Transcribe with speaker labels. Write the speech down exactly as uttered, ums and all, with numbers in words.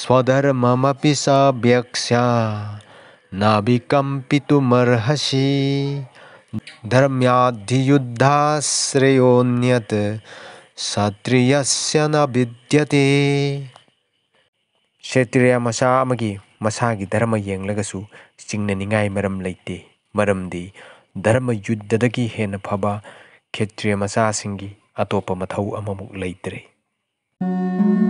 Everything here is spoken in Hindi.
Speaker 1: स्वधर्ममपि साभ्यक्ष्या नाभिकम्पितुमर्हसि धर्म्याधियुद्धाश्रेयोऽन्यत् क्षत्रियस्य न विद्यते क्षत्रिय मचा अमगी मसागी धर्म येंगलगसु चिंगननिंगाई मरम लेते मरमदी धर्म युद्धदगी हेन फबा क्षत्रिय मचासिंगी अतोप मथौ अममुक लेतरे।